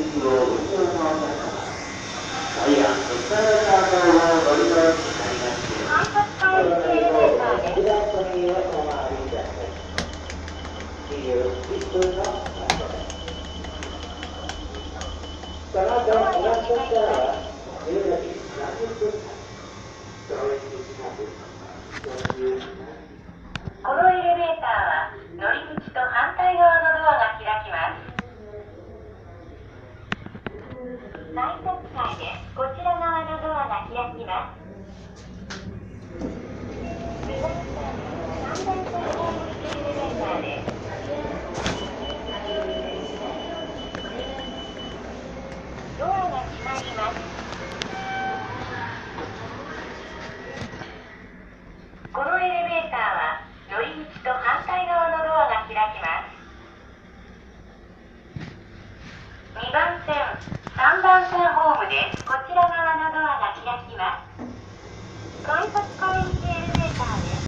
このエレベーターは乗り口と反対側のドアが開きます。改札階でこちら側のドアが開きます。2番線、3番線ホーム式エレベーターです。ドアが閉まります。このエレベーターは乗り口と反対側のドアが開きます。2番線、3番線ホームです。こちら側のドアが開きます。